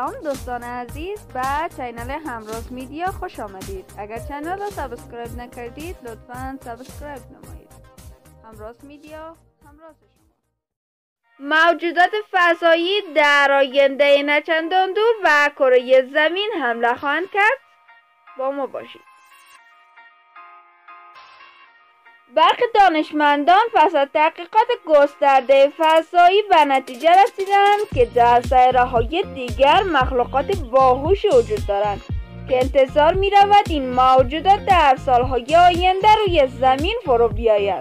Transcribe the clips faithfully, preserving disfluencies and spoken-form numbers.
سلام دوستان عزیز به چینل همراز میدیا خوش آمدید. اگر چینل را سابسکرایب نکردید لطفاً سابسکرایب نمایید. همراز میدیا همراز شما. موجودات فضایی در آینده نچندان دور و کره زمین حمله خواهند کرد. با ما باشید. برخی دانشمندان پس از تحقیقات گسترده فضایی به نتیجه رسیدند که در سیاره‌های دیگر مخلوقات باهوشی وجود دارند که انتظار می رود این موجودات در سالهای آینده روی زمین فرو بیایند.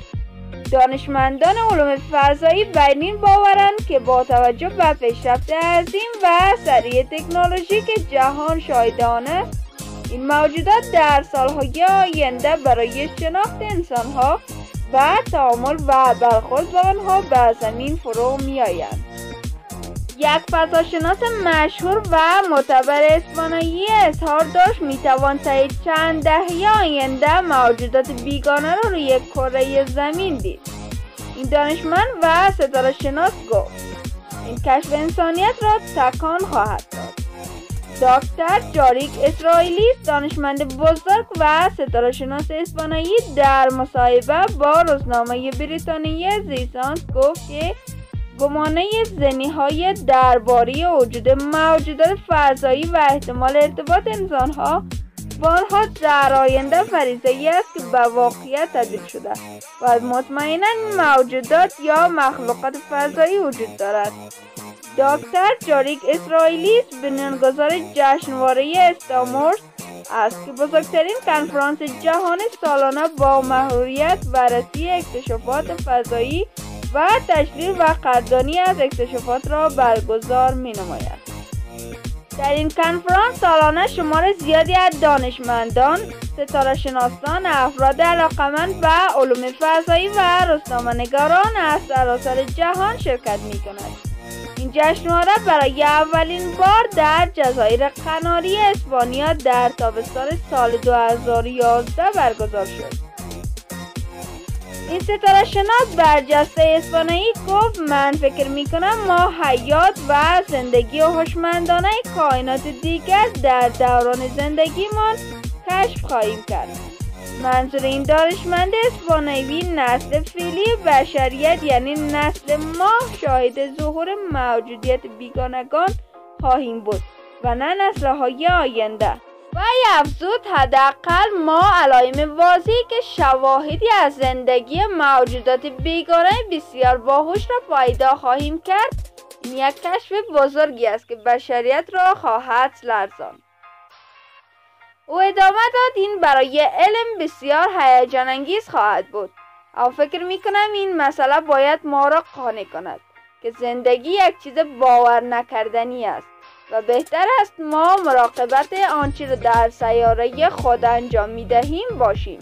دانشمندان علوم فضایی بر این باورند که با توجه به پیشرفت عظیم و سریع تکنولوژی که جهان شاهد آن است، این موجودات در سالهای آینده برای شناخت انسانها و تعامل و برخورد با آنها به زمین فرو می آیند. یک فضاشناس مشهور و معتبر اسپانیایی اظهار داشت می توان تا چند دهه آینده موجودات بیگانه را روی کره زمین دید. این دانشمند و ستاره شناس گفت این کشف انسانیت را تکان خواهد داد. دکتر جاریک اسرائیلی دانشمند بزرگ و ستاره شناس اسپانیایی در مصاحبه با روزنامه بریتانیایی زیسانس گفت که گمانه ذهنی‌های درباره وجود موجودات فضایی و احتمال ارتباط انسان‌ها با آنها در آینده فریضه‌ای است که به واقعیت تبدیل شده و مطمئناً این موجودات یا مخلوقات فضایی وجود دارد. دکتر جاریک اسرائیلی بنیانگذار جشنواره استامورس است که بزرگترین کنفرانس جهانی سالانه با محوریت بررسی اکتشافات فضایی و تشریح و قدردانی از اکتشافات را برگزار می‌نماید. در این کنفرانس سالانه شمار زیادی از دانشمندان، ستاره‌شناسان، افراد علاقه‌مند به علوم فضایی و روزنامه‌نگاران از سراسر جهان شرکت می‌کنند. این جشنواره برای اولین بار در جزایر قناری اسپانیا در تابستان سال دو هزار و یازده برگزار شد. این ستاره شناس برجسته اسپانیایی گفت من فکر میکنم ما حیات و زندگی هوشمندانه کائنات دیگر در دوران زندگیمان کشف خواهیم کرد. منظور این دانشمند اسپانیایی نسل فعلی بشریت یعنی نسل ما شاهد ظهور موجودیت بیگانگان خواهیم بود و نه نسل‌های آینده. و افزود حداقل ما علائم واضحی که شواهدی از زندگی موجودات بیگانه بسیار باهوش را پیدا خواهیم کرد. این یک کشف بزرگی است که بشریت را خواهد لرزاند. او ادامه داد این برای علم بسیار هیجان انگیز خواهد بود. او فکر می کنم این مسئله باید ما را قانع کند که زندگی یک چیز باور نکردنی است و بهتر است ما مراقبت آنچه را در سیاره خود انجام می دهیم باشیم.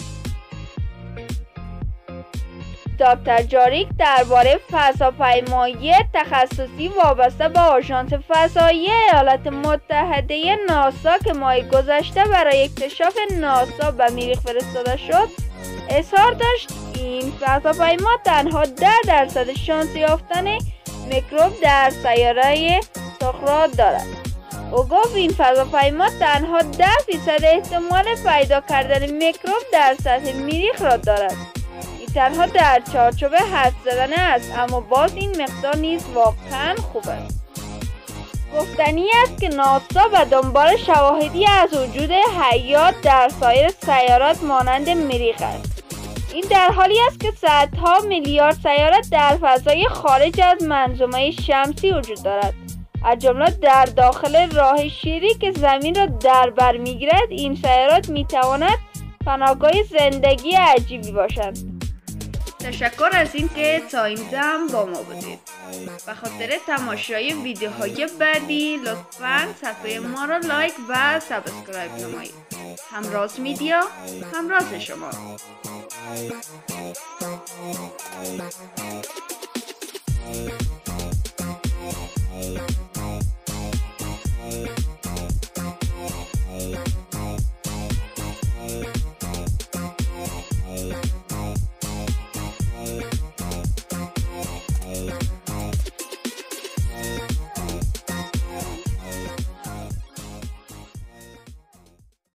دکتر جاریک درباره فضاپیمایی تخصصی وابسته به آژانس فضایی ایالات متحده ناسا که ماه گذشته برای اکتشاف ناسا به مریخ فرستاده شد اظهار داشت این فضاپیما تنها ده درصد شانس یافتن میکروب در سیاره سقراط دارد. او گفت این فضاپیما تنها ده فیصد احتمال پیدا کردن میکروب در سطح مریخ را دارد. تنها در چارچوب حدس زدن است، اما باز این مقدار نیز واقعا خوب است. گفتنی است که ناسا به دنبال شواهدی از وجود حیات در سایر سیارات مانند مریخ است. این در حالی است که صدها میلیارد سیاره در فضای خارج از منظومه شمسی وجود دارد، از جمله در داخل راه شیری که زمین را در بر میگیرد. این سیارات میتواند پناهگاه زندگی عجیبی باشند. تشکر از اینکه تا اینجا با ما بودید. به خاطر تماشای ویدیوهای بعدی لطفاً صفحه ما را لایک و سابسکرایب نمایید. همراز میدیا همراز شما.